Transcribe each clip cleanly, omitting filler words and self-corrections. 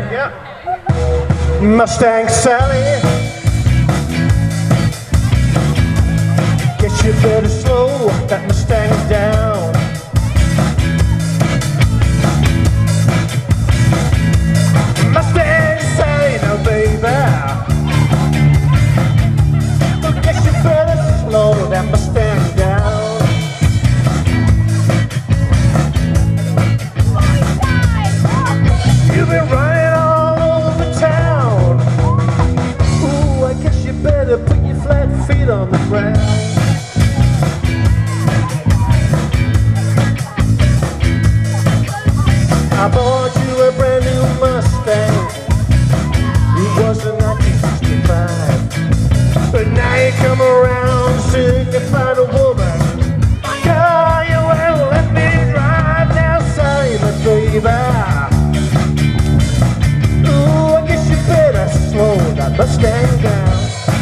Yeah. Mustang Sally, guess you better slow that Mustang down. Mustang Sally, now baby, guess you better slow that Mustang down. You've been running all over town. Ooh, I guess you better put your flat feet on the ground. I bought you a brand new Mustang. It was a 1965. But now you come around signifying a woman. Girl, you will let me drive now, Sally, my baby. Slow that Mustang down.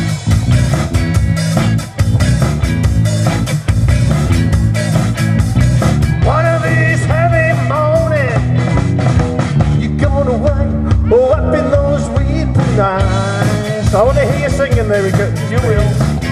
One of these heavy mornings, you're going away, up in those weeping eyes. I want to hear you singing there, you will.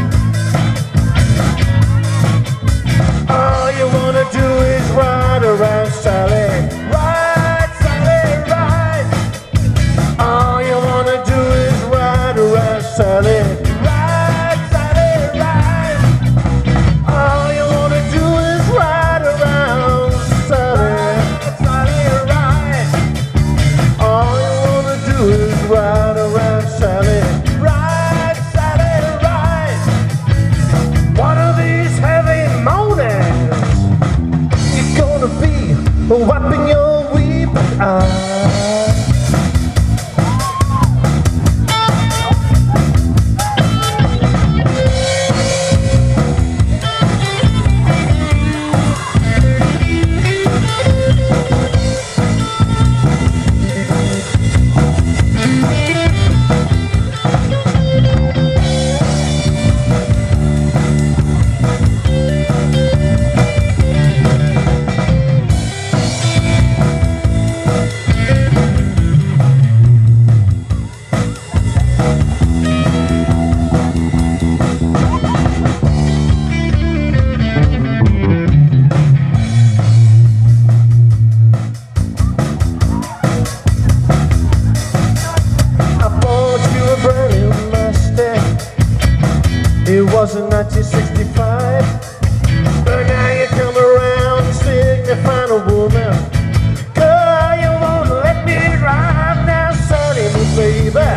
All you want to do is ride around, Sally. Ride, Sally, ride. All you want to do Sally, ride, Sally, ride. All you wanna do is ride around, Sally, Sally, ride. All you wanna do is ride around, Sally, ride, Sally, ride. One of these heavy mornings, you're gonna be wiping your weeping eyes. It was in 1965, but now you come around signifying a woman. Girl, you won't let me drive now, Sally, my baby.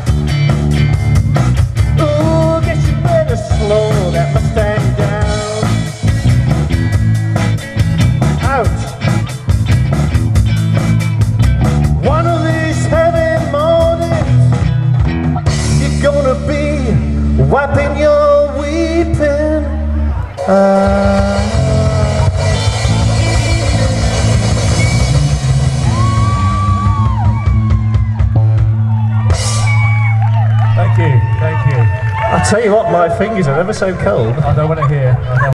Ooh, guess you better slow that Mustang down. Ouch. One of these heavy mornings, you're gonna be wiping your weeping eyes. Thank you, thank you. I tell you what, my fingers are ever so cold. I don't want to hear.